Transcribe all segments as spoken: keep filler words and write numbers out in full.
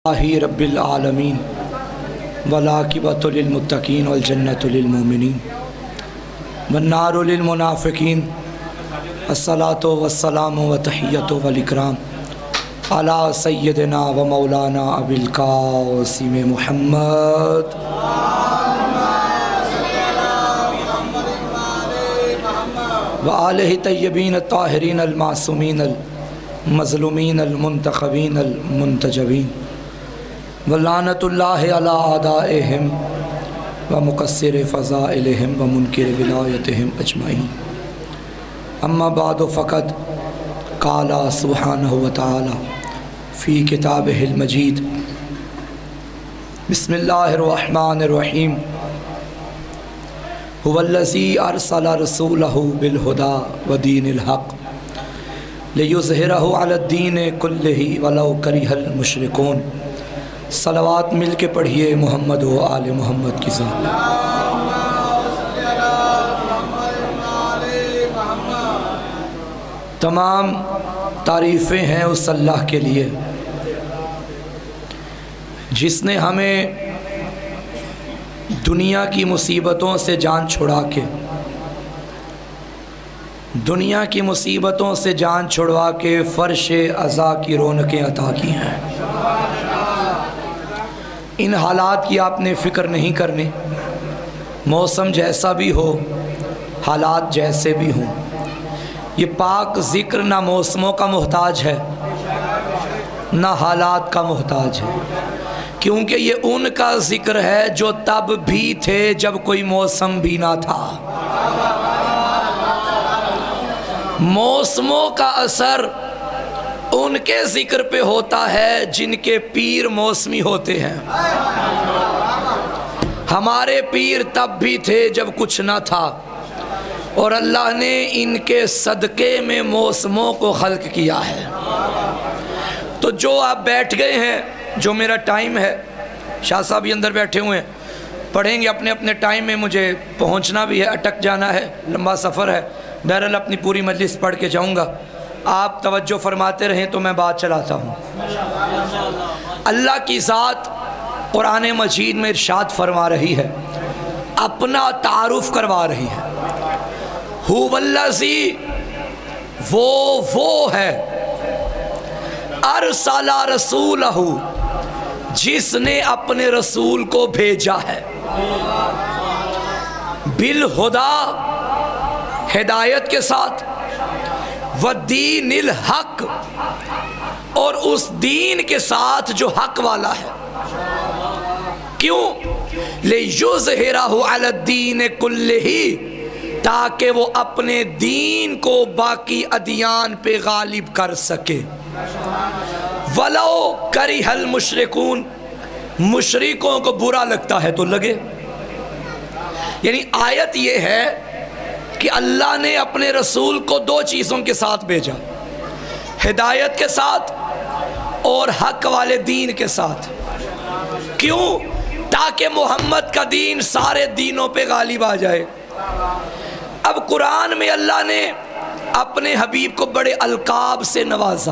اللہ رب العالمین والعاقبۃ للمتقین والجنۃ للمؤمنین والنار للمنافقین الصلاۃ والسلام وتحیۃ والاکرام علی سیدنا و مولانا ابی القاسم محمد وآلہ طیبین الطاہرین المعصومین المظلومین المنتخبین المنتجبین ولعنت اللہ علی اعدائہم ومقصر فضائلہم ومنکر ولایتہم اجمعین اما بعد فقد قال سبحانہ وتعالی فی کتابہ المجید بسم اللہ الرحمن الرحیم هو الذی ارسل رسولہ بالہدی ودین الحق لیظہرہ علی الدین کلہ ولو کرہ المشرکون۔ صلوات مل کے پڑھیے محمد و آل محمد کی ذات۔ تمام تعریفیں ہیں اس اللہ کے لیے جس نے ہمیں دنیا کی مصیبتوں سے جان چھڑا کے دنیا کی مصیبتوں سے جان چھڑوا کے فرش عزا کی رونقیں عطا کی ہیں۔ ان حالات کی آپ نے فکر نہیں کرنی، موسم جیسا بھی ہو، حالات جیسے بھی ہوں۔ یہ پاک ذکر نہ موسموں کا محتاج ہے نہ حالات کا محتاج ہے، کیونکہ یہ ان کا ذکر ہے جو تب بھی تھے جب کوئی موسم بھی نہ تھا۔ موسموں کا اثر ان کے ذکر پہ ہوتا ہے جن کے پیر موسمی ہوتے ہیں۔ ہمارے پیر تب بھی تھے جب کچھ نہ تھا، اور اللہ نے ان کے صدقے میں موسموں کو خلق کیا ہے۔ تو جو آپ بیٹھ گئے ہیں، جو میرا ٹائم ہے، شاہ صاحب بھی اندر بیٹھے ہوئے ہیں، پڑھیں گے اپنے اپنے ٹائم میں، مجھے پہنچنا بھی ہے، اٹک جانا ہے، لمبا سفر ہے، بہرحال اپنی پوری مجلس پڑھ کے جاؤں گا۔ آپ توجہ فرماتے رہیں تو میں بات چلاتا ہوں۔ اللہ کی ذات قرآن مجید میں ارشاد فرما رہی ہے، اپنا تعارف کروا رہی ہے۔ هو الذی، وہ وہ ہے، ارسل رسولہ، جس نے اپنے رسول کو بھیجا ہے، بالہدا، ہدایت کے ساتھ، ودین الحق، اور اس دین کے ساتھ جو حق والا ہے۔ کیوں؟ لیظہرہ علی الدین کلہ، تاکہ وہ اپنے دین کو باقی ادیان پہ غالب کر سکے۔ ولو کرہ المشرکون، مشرکوں کو برا لگتا ہے تو لگے۔ یعنی آیت یہ ہے کہ اللہ نے اپنے رسول کو دو چیزوں کے ساتھ بھیجا، ہدایت کے ساتھ اور حق والے دین کے ساتھ۔ کیوں؟ تاکہ محمد کا دین سارے دینوں پہ غالب آ جائے۔ اب قرآن میں اللہ نے اپنے حبیب کو بڑے القاب سے نوازا،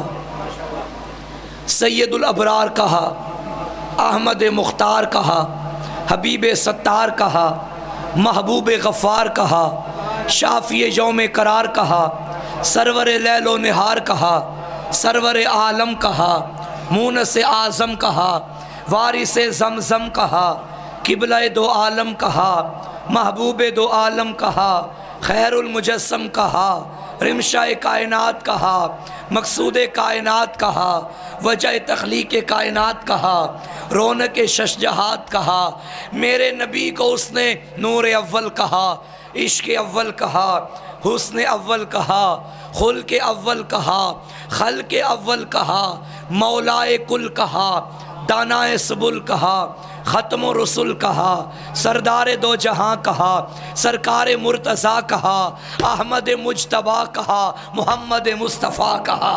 سید الابرار کہا، احمد مختار کہا، حبیب ستار کہا، محبوب غفار کہا، شافی یوم قرار کہا، سرور لیل و نہار کہا، سرور عالم کہا، مونس اعظم کہا، وارث زمزم کہا، قبلہ دو عالم کہا، محبوب دو عالم کہا، خیر المجسم کہا، رمشہ کائنات کہا، مقصود کائنات کہا، وجہ تخلیق کائنات کہا، رونق ششجہات کہا۔ میرے نبی کو اس نے نور اول کہا، عشق اول کہا، حسن اول کہا، خلق اول کہا، خلق اول کہا، مولائے کل کہا، دانائے سبل کہا، ختم و رسول کہا، سردار دو جہاں کہا، سرکار مرتضیٰ کہا، احمد مجتبیٰ کہا، محمد مصطفیٰ کہا۔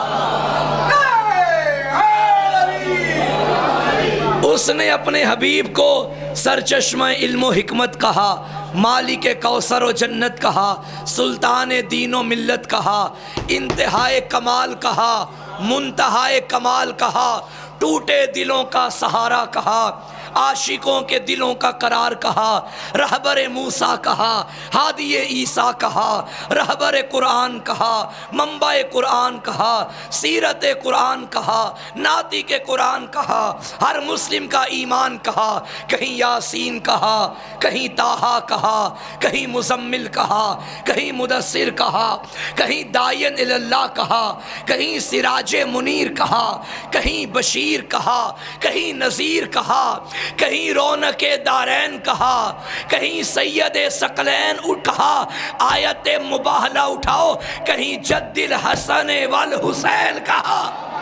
اس نے اپنے حبیب کو سرچشمہ علم و حکمت کہا، مالک کوثر و جنت کہا، سلطان دین و ملت کہا، انتہائے کمال کہا، منتہائے کمال کہا، ٹوٹے دلوں کا سہارا کہا، عاشقوں کے دلوں کا قرار کہا، رہبر موسیٰ کہا، ہادی عیسیٰ کہا، رہبر قرآن کہا، منبع قرآن کہا، سیرت قرآن کہا، ناطق قرآن کہا، ہر مسلم کا ایمان کہا، کہیں یاسین کہا، کہیں طٰہٰ کہا، کہیں مزمل کہا، کہیں مدثر کہا، کہیں داعین اللہ کہا، کہیں سراج منیر کہا، کہیں بشیر کہا، کہیں نذیر کہا، کہیں رونق دارین کہا، کہیں سید ثقلین کہا، آیت مباہلہ اٹھاؤ، کہیں جد الحسن والحسین کہا،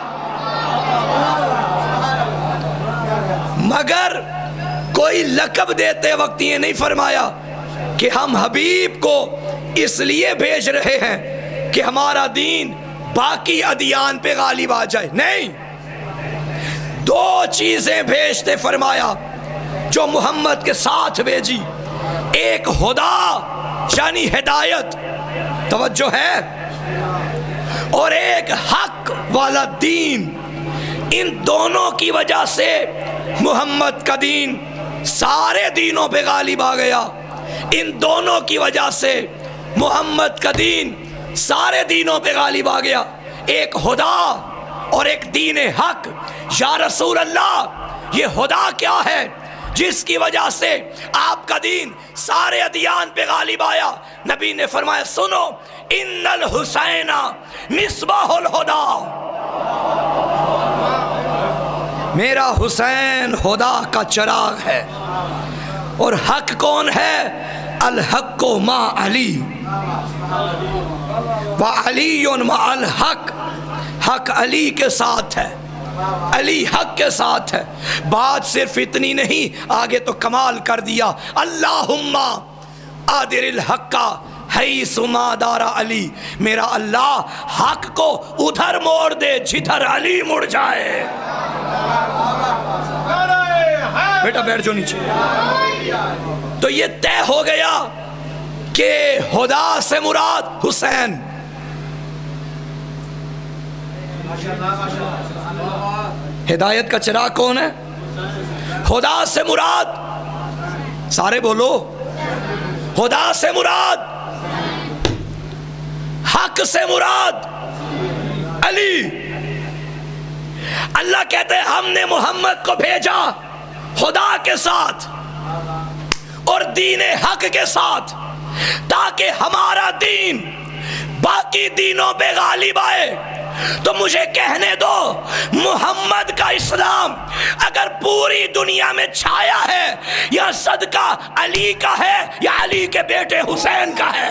مگر کوئی لقب دیتے وقت یہ نہیں فرمایا کہ ہم حبیب کو اس لیے بھیج رہے ہیں کہ ہمارا دین باقی ادیان پہ غالب آ جائے، نہیں، دو چیزیں بھیجتے فرمایا جو محمد کے ساتھ بھیجی، ایک خدا یعنی ہدایت، توجہ ہے، اور ایک حق والا دین۔ ان دونوں کی وجہ سے محمد کا دین سارے دینوں پہ غالب آ گیا، ان دونوں کی وجہ سے محمد کا دین سارے دینوں پہ غالب آ گیا، ایک خدا اور ایک دین حق۔ یا رسول اللہ، یہ خدا کیا ہے جس کی وجہ سے آپ کا دین سارے ادیان پہ غالب آیا؟ نبی نے فرمایا سنو، ان الحسین مصباح الہدا، میرا حسین خدا کا چراغ ہے، اور حق کون ہے؟ الحق مع علی وعلی مع الحق، حق علی کے ساتھ ہے، علی حق کے ساتھ ہے۔ بات صرف اتنی نہیں، آگے تو کمال کر دیا، اللہم آدر الحق حیث ما دار علی، میرا اللہ حق کو ادھر موڑ دے جدھر علی مڑ جائے۔ بیٹا بیٹھ جو نیچے۔ تو یہ طے ہو گیا کہ خدا سے مراد حسین، ہدایت کا چراغ کون ہے؟ خدا سے مراد، سارے بولو، خدا سے مراد، حق سے مراد علی۔ اللہ کہتے ہیں ہم نے محمد کو بھیجا خدا کے ساتھ اور دین حق کے ساتھ، تاکہ ہمارا دین باقی دینوں پہ غالب آئے۔ تو مجھے کہنے دو، محمد کا اسلام اگر پوری دنیا میں چھایا ہے، یا صدقہ علی کا ہے یا علی کے بیٹے حسین کا ہے؟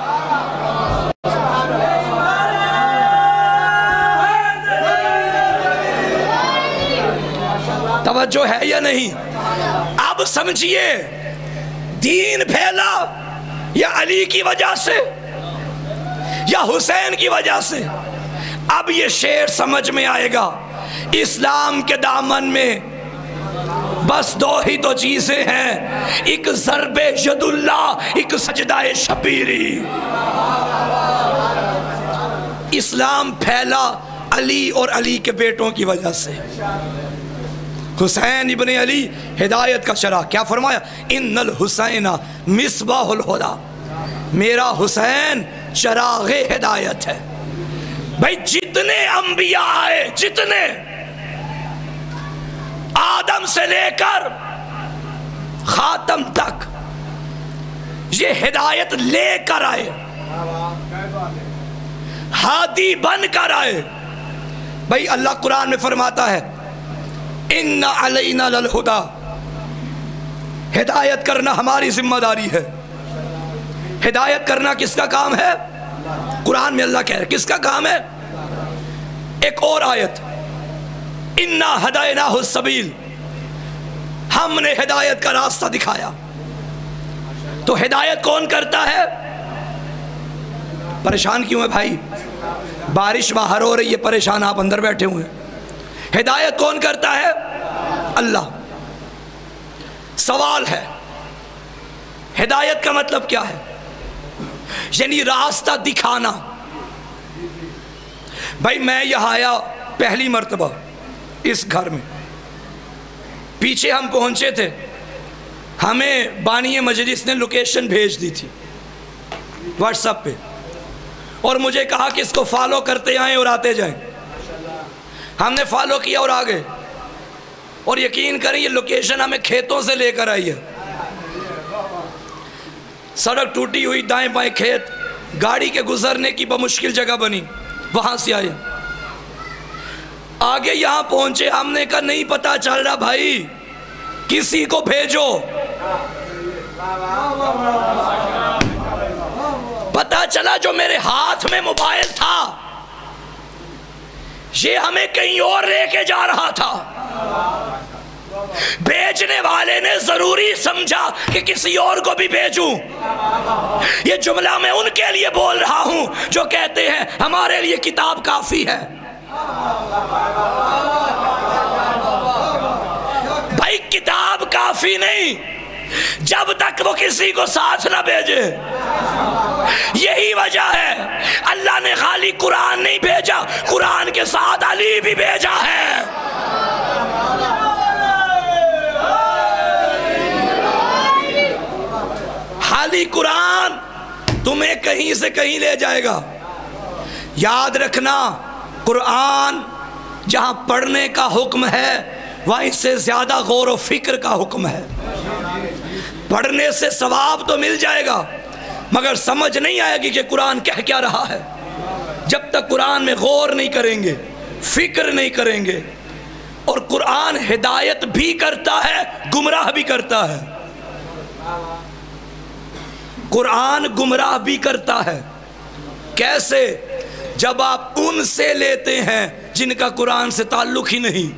توجہ ہے یا نہیں؟ اب سمجھئے، دین پھیلا یا علی کی وجہ سے یا حسین کی وجہ سے؟ اب یہ شعر سمجھ میں آئے گا، اسلام کے دامن میں بس دو ہی تو چیزیں ہیں، ایک ضرب ید اللہ، ایک سجدہ شبیری۔ اسلام پھیلا علی اور علی کے بیٹوں کی وجہ سے۔ حسین ابن علی ہدایت کا چراغ، کیا فرمایا؟ ان الحسین مصباح الہدا، میرا حسین چراغ ہدایت ہے۔ بھئی جتنے انبیاء آئے، جتنے آدم سے لے کر خاتم تک، یہ ہدایت لے کر آئے، ہادی بن کر آئے۔ بھئی اللہ قرآن میں فرماتا ہے ان علینا للہدا، ہدایت کرنا ہماری ذمہ داری ہے۔ ہدایت کرنا کس کا کام ہے؟ قرآن میں اللہ کہہ رہے کس کا کام ہے؟ ایک اور آیت، انا ہدیناہ السبیل، ہم نے ہدایت کا راستہ دکھایا۔ تو ہدایت کون کرتا ہے؟ پریشان کیوں ہے بھائی؟ بارش باہر ہو رہی ہے، پریشان آپ اندر بیٹھے ہوئے ہیں۔ ہدایت کون کرتا ہے؟ اللہ۔ سوال ہے، ہدایت کا مطلب کیا ہے؟ یعنی راستہ دکھانا۔ بھائی میں یہاں آیا پہلی مرتبہ، اس گھر میں پیچھے ہم پہنچے تھے، ہمیں بانی مجلس نے لوکیشن بھیج دی تھی واٹس ایپ پہ، اور مجھے کہا کہ اس کو فالو کرتے آئیں اور آتے جائیں۔ ہم نے فالو کیا اور آگئے، اور یقین کریں یہ لوکیشن ہمیں کھیتوں سے لے کر آئی ہے۔ سڑک ٹوٹی ہوئی، دائیں بائیں کھیت، گاڑی کے گزرنے کی بمشکل جگہ بنی، وہاں سے آئے۔ آگے یہاں پہنچے، ہم نے کہا نہیں پتہ چل رہا بھائی، کسی کو بھیجو۔ پتہ چلا جو میرے ہاتھ میں موبائل تھا یہ ہمیں کہیں اور لے کے جا رہا تھا۔ بھیجنے والے نے ضروری سمجھا کہ کسی اور کو بھی بھیجوں۔ یہ جملہ میں ان کے لیے بول رہا ہوں جو کہتے ہیں ہمارے لیے کتاب کافی ہے۔ بھائی کتاب کافی نہیں جب تک وہ کسی کو ساتھ نہ بھیجے۔ یہی وجہ ہے اللہ نے خالی قرآن نہیں بھیجا، قرآن کے ساتھ علی بھی بھیجا ہے۔ خالی قرآن تمہیں کہیں سے کہیں لے جائے گا۔ یاد رکھنا، قرآن جہاں پڑھنے کا حکم ہے وہاں اس سے زیادہ غور و فکر کا حکم ہے۔ پڑھنے سے ثواب تو مل جائے گا مگر سمجھ نہیں آئے گی کہ قرآن کہہ کیا رہا ہے جب تک قرآن میں غور نہیں کریں گے، فکر نہیں کریں گے۔ اور قرآن ہدایت بھی کرتا ہے، گمراہ بھی کرتا ہے۔ قرآن گمراہ بھی کرتا ہے۔ کیسے؟ جب آپ ان سے لیتے ہیں جن کا قرآن سے تعلق ہی نہیں،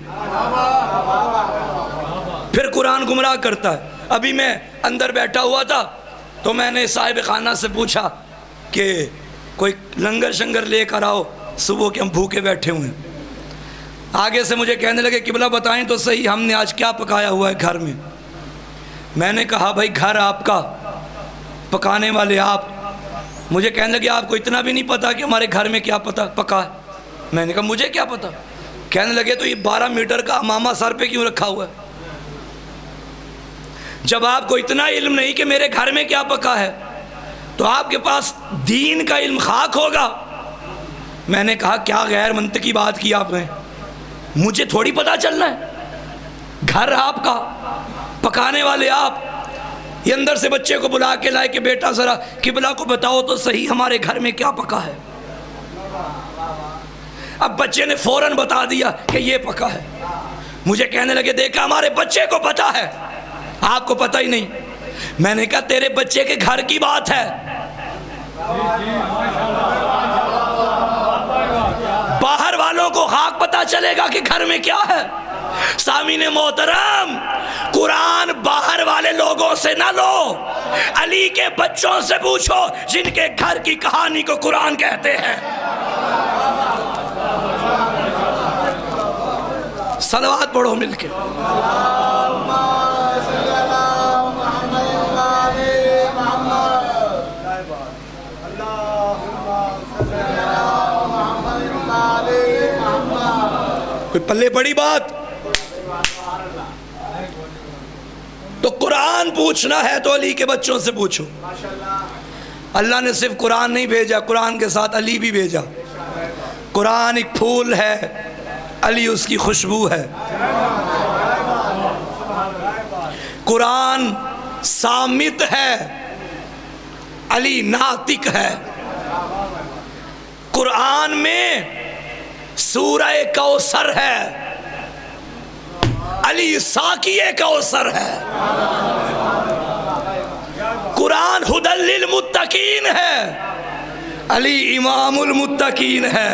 پھر قرآن گمراہ کرتا ہے۔ ابھی میں اندر بیٹھا ہوا تھا تو میں نے صاحب خانہ سے پوچھا کہ کوئی لنگر شنگر لے کر آؤ، صبح کے ہم بھوکے بیٹھے ہوئے ہیں۔ آگے سے مجھے کہنے لگے قبلہ بتائیں تو صحیح ہم نے آج کیا پکایا ہوا ہے گھر میں۔ میں نے کہا بھائی گھر آپ کا، پکانے والے آپ۔ مجھے کہنے لگے آپ کو اتنا بھی نہیں پتا کہ ہمارے گھر میں کیا پتا پکا ہے؟ میں نے کہا مجھے کیا پتا۔ کہنے لگے تو یہ بارہ میٹر کا امامہ سر پہ کیوں رکھا ہوا ہے؟ جب آپ کو اتنا علم نہیں کہ میرے گھر میں کیا پکا ہے تو آپ کے پاس دین کا علم خاک ہوگا۔ میں نے کہا کیا غیر منطقی بات کی آپ نے، مجھے تھوڑی پتا چلنا ہے، گھر آپ کا، پکانے والے آپ۔ یہ اندر سے بچے کو بلا کے لائے کہ بیٹا ذرا قبلہ کو بتاؤ تو صحیح ہمارے گھر میں کیا پکا ہے۔ اب بچے نے فوراً بتا دیا کہ یہ پکا ہے۔ مجھے کہنے لگے دیکھا ہمارے بچے کو پتا ہے، آپ کو پتہ ہی نہیں۔ میں نے کہا تیرے بچے کے گھر کی بات ہے، باہر والوں کو خاک پتہ چلے گا کہ گھر میں کیا ہے۔ سامعین محترم، قرآن باہر والے لوگوں سے نہ لو، علی کے بچوں سے پوچھو جن کے گھر کی کہانی کو قرآن کہتے ہیں۔ صلوات پڑھو مل کے۔ کوئی پلے پڑی بات؟ تو قرآن پوچھنا ہے تو علی کے بچوں سے پوچھو۔ اللہ نے صرف قرآن نہیں بھیجا، قرآن کے ساتھ علی بھی بھیجا۔ قرآن ایک پھول ہے، علی اس کی خوشبو ہے۔ قرآن صامت ہے، علی ناطق ہے۔ قرآن میں سورہ کوثر ہے، علی ساقی کوثر ہے۔ قرآن ھدی للمتقین ہے، علی امام المتقین ہے۔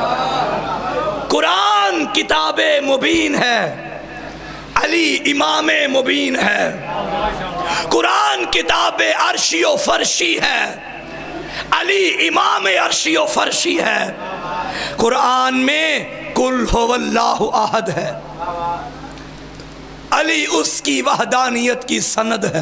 قرآن کتاب مبین ہے، علی امام مبین ہے۔ قرآن کتاب عرشی و فرشی ہے، علی امام عرشی و فرشی ہے۔ قرآن میں قل هو اللہ احد ہے، علی اس کی وحدانیت کی سند ہے۔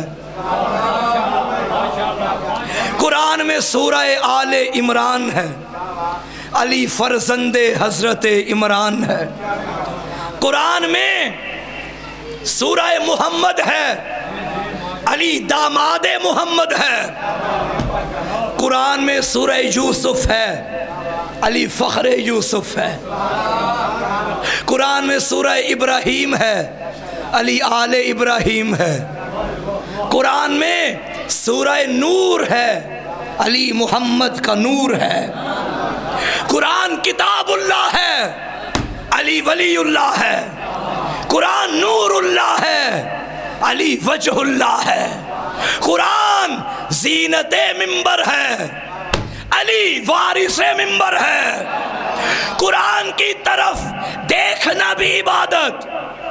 قرآن میں سورہ آل عمران ہے، علی فرزند حضرت عمران ہے۔ قرآن میں سورہ محمد ہے، علی داماد محمد ہے۔ قرآن میں سورہ یوسف ہے، علی فخر یوسف ہے۔ قرآن میں سورہ ابراہیم ہے، علی آل ابراہیم ہے۔ قرآن میں سورہ نور ہے، علی محمد کا نور ہے۔ قرآن کتاب اللہ ہے، علی ولی اللہ ہے۔ قرآن نور اللہ ہے، علی وجہ اللہ ہے۔ قرآن زینت منبر ہے، علی وارث منبر ہے۔ قرآن کی طرف دیکھنا بھی عبادت،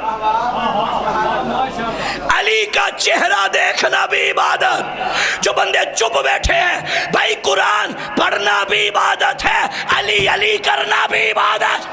علی کا چہرہ دیکھنا بھی عبادت۔ جو بندے چپ بیٹھے ہیں بھائی قرآن پڑھنا بھی عبادت ہے، علی علی کرنا بھی عبادت۔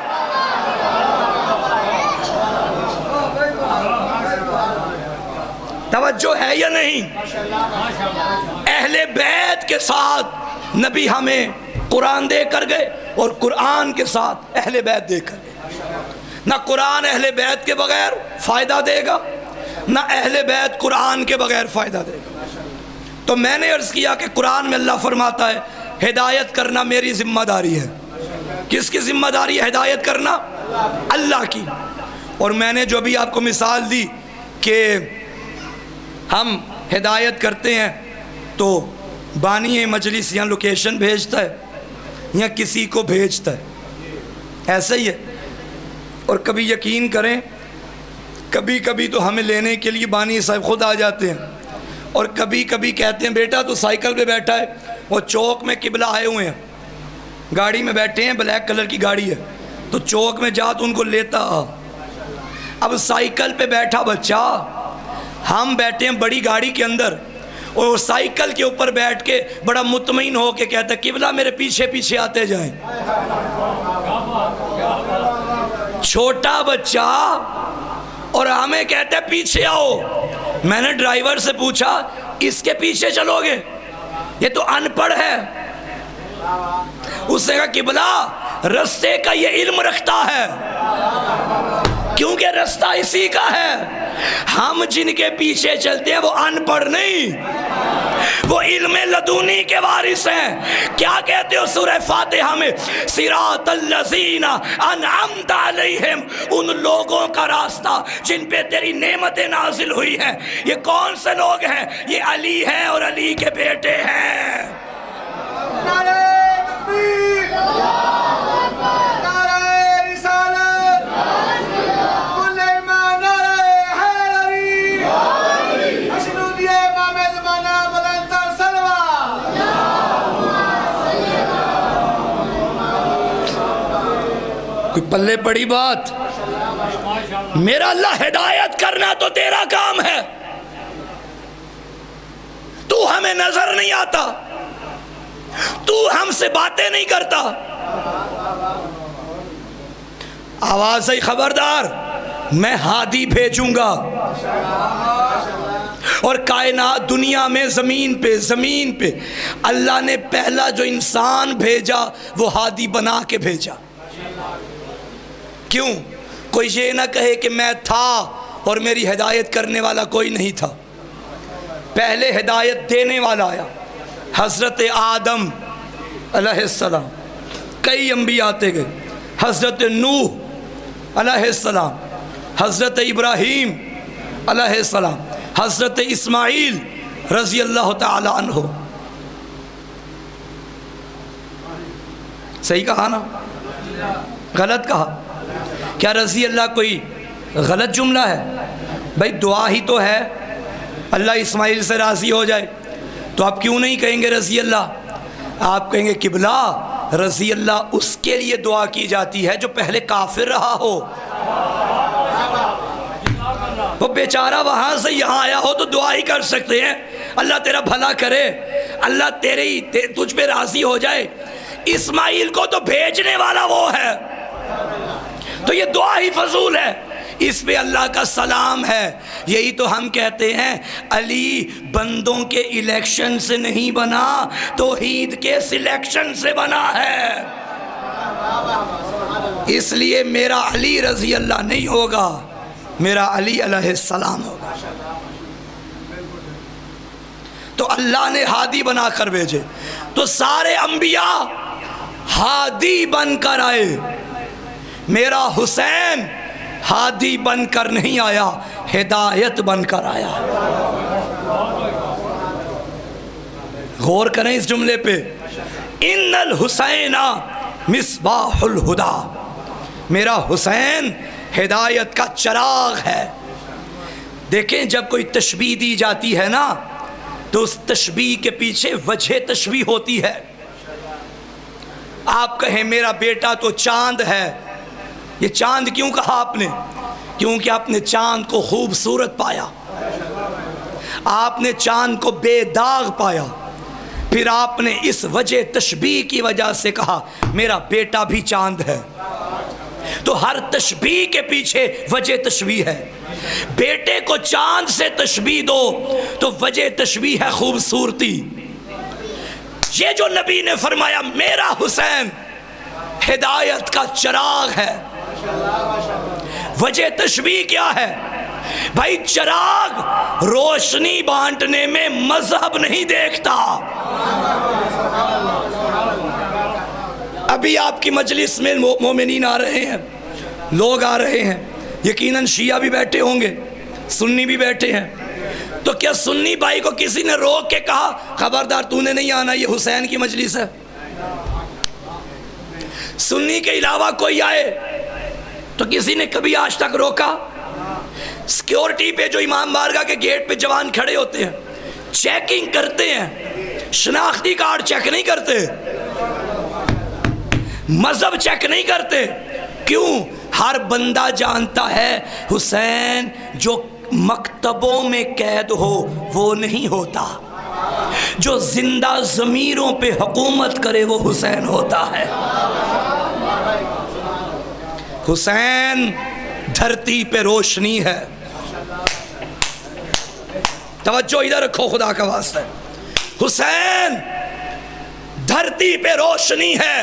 توجہ ہے یا نہیں؟ اہل بیت کے ساتھ نبی ہمیں قرآن دے کر گئے اور قرآن کے ساتھ اہل بیت دے کر گئے۔ نہ قرآن اہل بیت کے بغیر فائدہ دے گا، نہ اہل بیت قرآن کے بغیر فائدہ دے گا۔ تو میں نے عرض کیا کہ قرآن میں اللہ فرماتا ہے ہدایت کرنا میری ذمہ داری ہے۔ کس کی ذمہ داری ہے ہدایت کرنا؟ اللہ کی۔ اور میں نے جو ابھی آپ کو مثال دی کہ ہم ہدایت کرتے ہیں تو بانی مجلس یا لوکیشن بھیجتا ہے یا کسی کو بھیجتا ہے، ایسا ہی ہے۔ اور کبھی یقین کریں کبھی کبھی تو ہمیں لینے کے لیے بانی صاحب خود آ جاتے ہیں، اور کبھی کبھی کہتے ہیں بیٹا تو سائیکل پہ بیٹھا ہے، وہ چوک میں قبلہ آئے ہوئے ہیں، گاڑی میں بیٹھے ہیں، بلیک کلر کی گاڑی ہے، تو چوک میں جا تو ان کو لیتا آ۔ اب سائیکل پہ بیٹھا بچہ، ہم بیٹھے ہیں بڑی گاڑی کے اندر، اور سائیکل کے اوپر بیٹھ کے بڑا مطمئن ہو کے کہتا ہے قبلہ میرے پیچھے پیچھے آتے جائیں۔ چھوٹا بچہ اور ہمیں کہتے ہیں پیچھے آؤ۔ میں نے ڈرائیور سے پوچھا اس کے پیچھے چلو گے؟ یہ تو ان پڑھ ہے۔ اس نے کہا قبلہ رستے کا یہ علم رکھتا ہے، کیونکہ رستہ اسی کا ہے۔ ہم جن کے پیچھے چلتے ہیں وہ ان پڑھ نہیں، وہ علم لدونی کے وارث ہیں۔ کیا کہتے ہو سورہ فاتحہ میں؟ صراط الذین انعمت علیہم، ان لوگوں کا راستہ جن پہ تیری نعمتیں نازل ہوئی ہیں۔ یہ کون سے لوگ ہیں؟ یہ علی ہے اور علی کے بیٹے ہیں۔ نعرہ تکبیر، نعرہ رسالت، کل ایمان، نعرہ حیدری، اشنودی امام زمانہ بلندتر سلوات۔ کوئی پلے پڑی بات؟ میرا اللہ ہدایت کرنا تو تیرا کام ہے، تو ہمیں نظر نہیں آتا، تو ہم سے باتیں نہیں کرتا۔ آواز ہے خبردار، میں ہادی بھیجوں گا، اور کائنات دنیا میں زمین پہ زمین پہ اللہ نے پہلا جو انسان بھیجا وہ ہادی بنا کے بھیجا۔ کیوں؟ کوئی یہ نہ کہے کہ میں تھا اور میری ہدایت کرنے والا کوئی نہیں تھا۔ پہلے ہدایت دینے والا آیا، حضرت آدم علیہ السلام، کئی انبیاء آتے گئے، حضرت نوح علیہ السلام، حضرت ابراہیم علیہ السلام، حضرت اسماعیل رضی اللہ تعالی عنہ۔ صحیح کہا نا؟ غلط کہا؟ کیا رضی اللہ کوئی غلط جملہ ہے؟ بھائی دعا ہی تو ہے اللہ اسماعیل سے راضی ہو جائے، تو آپ کیوں نہیں کہیں گے رضی اللہ؟ آپ کہیں گے قبلہ رضی اللہ اس کے لیے دعا کی جاتی ہے جو پہلے کافر رہا ہو۔ وہ بیچارہ وہاں سے یہاں آیا ہو تو دعا ہی کر سکتے ہیں، اللہ تیرا بھلا کرے، اللہ تیرے ہی تجھ پہ راضی ہو جائے۔ اسماعیل کو تو بھیجنے والا وہ ہے، تو یہ دعا ہی فضول ہے، اس پہ اللہ کا سلام ہے۔ یہی تو ہم کہتے ہیں علی بندوں کے الیکشن سے نہیں بنا، توحید کے سلیکشن سے بنا ہے۔ اس لیے میرا علی رضی اللہ نہیں ہوگا، میرا علی علیہ السلام ہوگا۔ تو اللہ نے ہادی بنا کر بھیجے، تو سارے انبیاء ہادی بن کر آئے، میرا حسین ہادی بن کر نہیں آیا، ہدایت بن کر آیا۔ غور کریں اس جملے پہ، ان الحسین مصباح الہدا، میرا حسین ہدایت کا چراغ ہے۔ دیکھیں جب کوئی تشبیہ دی جاتی ہے نا تو اس تشبیہ کے پیچھے وجہ تشبیہ ہوتی ہے۔ آپ کہیں میرا بیٹا تو چاند ہے، یہ چاند کیوں کہا آپ نے؟ کیونکہ آپ نے چاند کو خوبصورت پایا، آپ نے چاند کو بے داغ پایا، پھر آپ نے اس وجہ تشبیہ کی وجہ سے کہا میرا بیٹا بھی چاند ہے۔ تو ہر تشبیہ کے پیچھے وجہ تشبیہ ہے۔ بیٹے کو چاند سے تشبیہ دو تو وجہ تشبیہ ہے خوبصورتی۔ یہ جو نبی نے فرمایا میرا حسین ہدایت کا چراغ ہے، وجہ تشبیہ کیا ہے؟ بھائی چراغ روشنی بانٹنے میں مذہب نہیں دیکھتا۔ ابھی آپ کی مجلس میں مومنین آ رہے ہیں، لوگ آ رہے ہیں، یقیناً شیعہ بھی بیٹھے ہوں گے، سنی بھی بیٹھے ہیں، تو کیا سنی بھائی کو کسی نے روک کے کہا خبردار تو نے نہیں آنا، یہ حسین کی مجلس ہے؟ سنی کے علاوہ کوئی آئے تو کسی نے کبھی آج تک روکا؟ سیکیورٹی پہ جو امام بارگاہ کے گیٹ پہ جوان کھڑے ہوتے ہیں، چیکنگ کرتے ہیں، شناختی کارڈ چیک نہیں کرتے، مذہب چیک نہیں کرتے، کیوں؟ ہر بندہ جانتا ہے حسین جو مکتبوں میں قید ہو وہ نہیں ہوتا، جو زندہ ضمیروں پہ حکومت کرے وہ حسین ہوتا ہے۔ حسین دھرتی پہ روشنی ہے، توجہ ادھر رکھو خدا کا واسطہ، حسین دھرتی پہ روشنی ہے،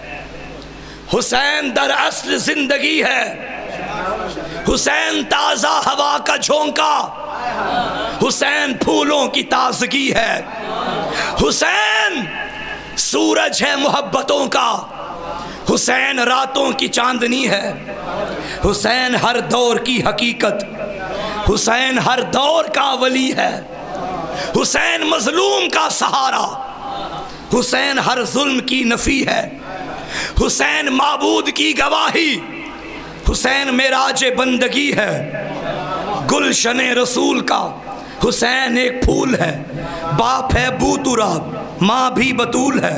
حسین در اصل زندگی ہے، حسین تازہ ہوا کا جھونکا، حسین پھولوں کی تازگی ہے، حسین سورج ہے محبتوں کا، حسین راتوں کی چاندنی ہے، حسین ہر دور کی حقیقت، حسین ہر دور کا ولی ہے، حسین مظلوم کا سہارا، حسین ہر ظلم کی نفی ہے، حسین معبود کی گواہی، حسین معراج بندگی ہے، گلشن رسول کا حسین ایک پھول ہے، باپ ہے بو تراب، ماں بھی بطول ہے،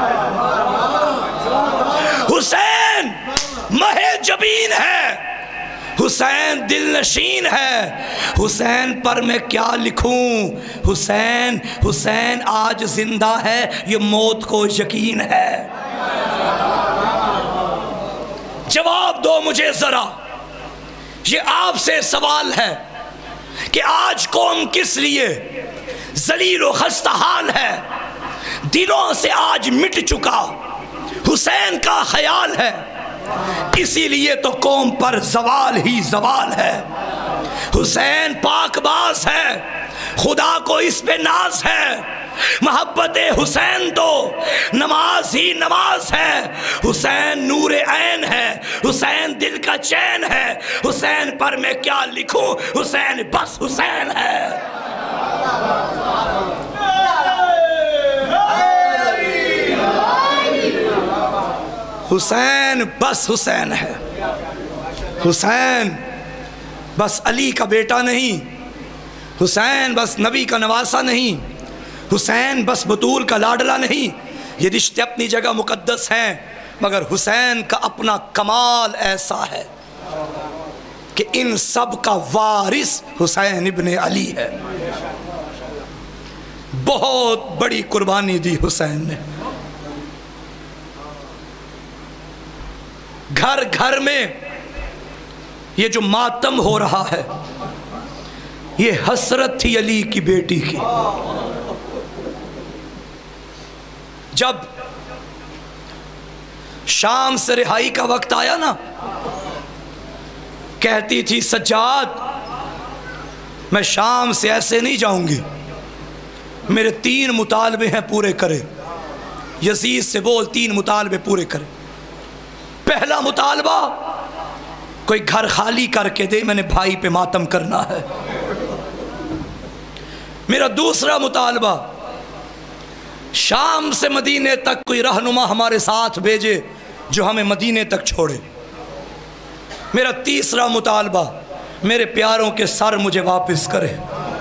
حسین مہ جبین ہے، حسین دل نشین ہے، حسین پر میں کیا لکھوں، حسین حسین آج زندہ ہے یہ موت کو یقین ہے۔ جواب دو مجھے ذرا، یہ آپ سے سوال ہے کہ آج قوم کس لیے ذلیل و خستہ حال ہے، دلوں سے آج مٹ چکا حسین کا خیال ہے، اسی لیے تو قوم پر زوال ہی زوال ہے۔ حسین پاک باز ہے، خدا کو اس پہ ناز ہے، محبت حسین تو نماز ہی نماز ہے، حسین نور عین ہے، حسین دل کا چین ہے، حسین پر میں کیا لکھوں، حسین بس حسین ہے۔ حسین بس حسین ہے، حسین بس علی کا بیٹا نہیں، حسین بس نبی کا نواسہ نہیں، حسین بس بطول کا لاڈلا نہیں، یہ رشتے اپنی جگہ مقدس ہیں، مگر حسین کا اپنا کمال ایسا ہے کہ ان سب کا وارث حسین ابن علی ہے۔ بہت بڑی قربانی دی حسین نے، گھر گھر میں یہ جو ماتم ہو رہا ہے یہ حسرت تھی علی کی بیٹی کی۔ جب شام سے رہائی کا وقت آیا نا، کہتی تھی سجاد میں شام سے ایسے نہیں جاؤں گی، میرے تین مطالبے ہیں پورے کرے۔ یزید سے بول تین مطالبے پورے کرے۔ پہلا مطالبہ کوئی گھر خالی کر کے دے، میں نے بھائی پہ ماتم کرنا ہے۔ میرا دوسرا مطالبہ شام سے مدینے تک کوئی رہنما ہمارے ساتھ بھیجے جو ہمیں مدینے تک چھوڑے۔ میرا تیسرا مطالبہ میرے پیاروں کے سر مجھے واپس کرے،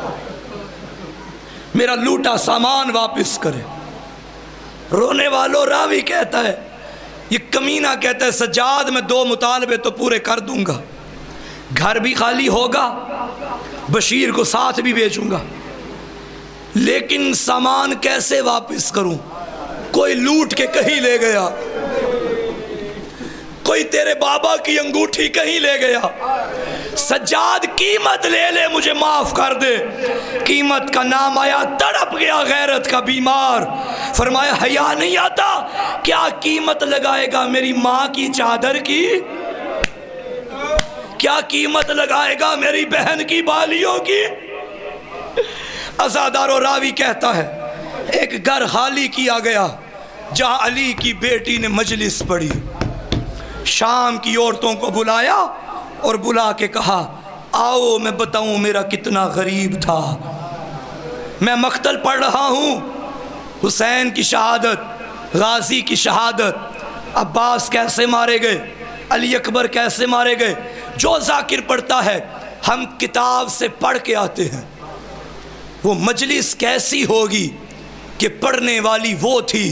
میرا لوٹا سامان واپس کرے۔ رونے والوں راوی کہتا ہے، یہ کمینہ کہتا ہے سجاد میں دو مطالبے تو پورے کر دوں گا، گھر بھی خالی ہوگا، بشیر کو ساتھ بھی بھیجوں گا، لیکن سامان کیسے واپس کروں؟ کوئی لوٹ کے کہیں لے گیا، کوئی تیرے بابا کی انگوٹھی کہیں لے گیا۔ سجاد قیمت لے لے مجھے معاف کر دے۔ قیمت کا نام آیا، تڑپ گیا غیرت کا بیمار، فرمایا حیا نہیں آتا؟ کیا قیمت لگائے گا میری ماں کی چادر کی؟ کیا قیمت لگائے گا میری بہن کی بالیوں کی؟ عزادار و راوی کہتا ہے ایک گھر خالی کیا گیا جہاں علی کی بیٹی نے مجلس پڑھی، شام کی عورتوں کو بلایا اور بلا کے کہا آؤ میں بتاؤں میرا کتنا غریب تھا، میں مقتل پڑھ رہا ہوں، حسین کی شہادت، غازی کی شہادت، عباس کیسے مارے گئے، علی اکبر کیسے مارے گئے۔ جو ذاکر پڑھتا ہے ہم کتاب سے پڑھ کے آتے ہیں، وہ مجلس کیسی ہوگی کہ پڑھنے والی وہ تھی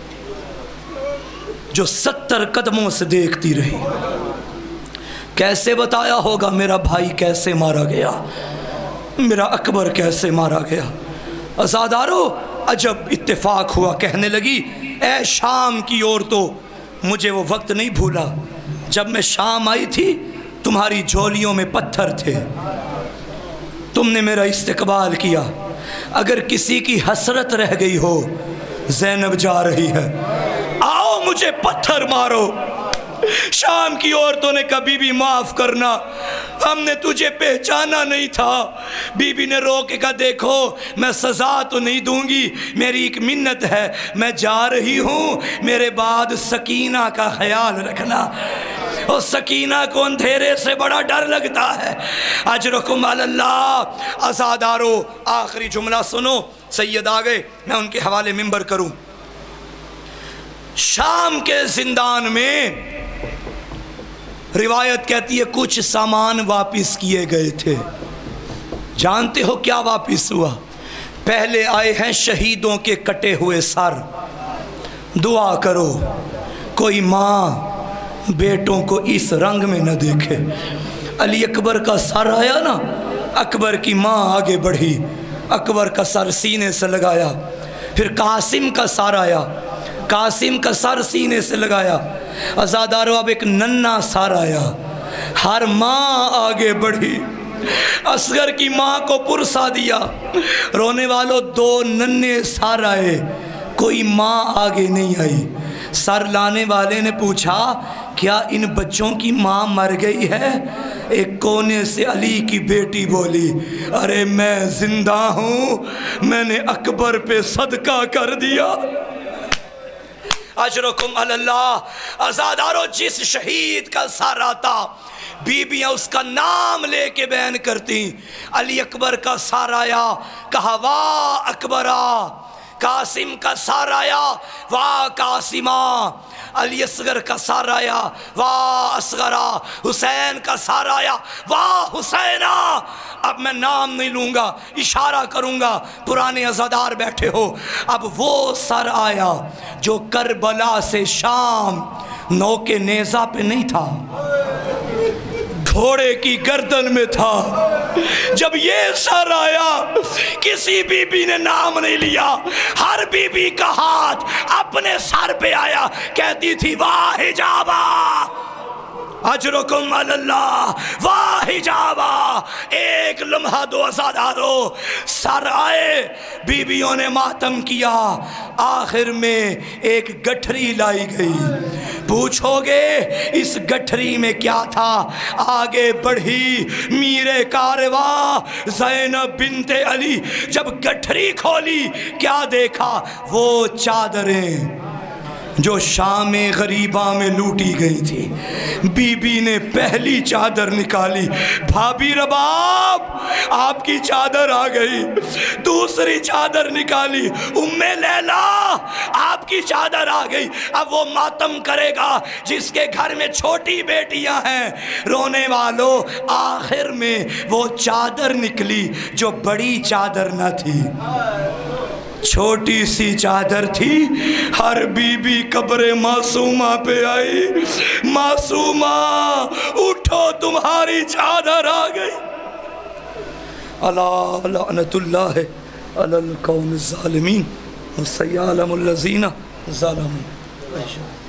جو ستر قدموں سے دیکھتی رہی۔ کیسے بتایا ہوگا میرا بھائی کیسے مارا گیا، میرا اکبر کیسے مارا گیا۔ عزادارو عجب اتفاق ہوا، کہنے لگی اے شام کی عورتوں مجھے وہ وقت نہیں بھولا جب میں شام آئی تھی، تمہاری جھولیوں میں پتھر تھے، تم نے میرا استقبال کیا۔ اگر کسی کی حسرت رہ گئی ہو، زینب جا رہی ہے، آؤ مجھے پتھر مارو۔ شام کی عورتوں نے کبھی بھی معاف کرنا، ہم نے تجھے پہچانا نہیں تھا۔ بی بی نے روکے کہا دیکھو میں سزا تو نہیں دوں گی، میری ایک منت ہے، میں جا رہی ہوں، میرے بعد سکینہ کا خیال رکھنا۔ اور سکینہ کو اندھیرے سے بڑا ڈر لگتا ہے۔ اجرکم علی اللہ۔ عزادارو آخری جملہ سنو، سید آگئے، میں ان کے حوالے منبر کروں۔ شام کے زندان میں روایت کہتی ہے کچھ سامان واپس کیے گئے تھے۔ جانتے ہو کیا واپس ہوا؟ پہلے آئے ہیں شہیدوں کے کٹے ہوئے سر، دعا کرو کوئی ماں بیٹوں کو اس رنگ میں نہ دیکھے۔ علی اکبر کا سر آیا نا، اکبر کی ماں آگے بڑھی، اکبر کا سر سینے سے لگایا۔ پھر قاسم کا سر آیا، قاسم کا سر سینے سے لگایا۔ عزادارو اب ایک ننھا سر آیا، ہر ماں آگے بڑھی، اصغر کی ماں کو پرسا دیا۔ رونے والوں دو ننھے سر آئے، کوئی ماں آگے نہیں آئی۔ سر لانے والے نے پوچھا کیا ان بچوں کی ماں مر گئی ہے؟ ایک کونے سے علی کی بیٹی بولی ارے میں زندہ ہوں، میں نے اکبر پہ صدقہ کر دیا۔ اجرکم علی اللہ۔ عزادارو جس شہید کا سر آتا بیبیاں اس کا نام لے کے بیان کرتی۔ علی اکبر کا سر آیا، کہا واہ اکبرہ۔ قاسم کا سر آیا، واہ قاسمہ۔ علی اصغر کا سر آیا، واہ اصغرہ۔ حسین کا سر آیا، واہ حسینہ۔ اب میں نام نہیں لوں گا، اشارہ کروں گا، پرانے عزادار بیٹھے ہو۔ اب وہ سر آیا جو کربلا سے شام نوکے نیزہ پہ نہیں تھا، گھوڑے کی گردن میں تھا۔ جب یہ سر آیا کسی بی بی نے نام نہیں لیا، ہر بی بی کا ہاتھ اپنے سر پہ آیا، کہتی تھی واہ حجابہ۔ اجرکم علی اللہ، واہ حجابہ۔ ایک لمحہ دو عزادارو سر آئے، بیویوں نے ماتم کیا، آخر میں ایک گٹھری لائی گئی، پوچھو گے اس گٹھری میں کیا تھا؟ آگے بڑھی میرے کارواں زینب بنت علی، جب گٹھری کھولی کیا دیکھا؟ وہ چادریں جو شام غریبہ میں لوٹی گئی تھی۔ بی بی نے پہلی چادر نکالی، بھابی رباب آپ کی چادر آ گئی۔ دوسری چادر نکالی، ام لیلا آپ کی چادر آ گئی۔ اب وہ ماتم کرے گا جس کے گھر میں چھوٹی بیٹیاں ہیں۔ رونے والوں، آخر میں وہ چادر نکلی جو بڑی چادر نہ تھی، چھوٹی سی چادر تھی۔ ہر بی بی قبر معصومہ پہ آئی، معصومہ اٹھو تمہاری چادر آ گئی۔ اللہ لعنت اللہ علی القوم الظالمین وسیعلم الذین ظلموا۔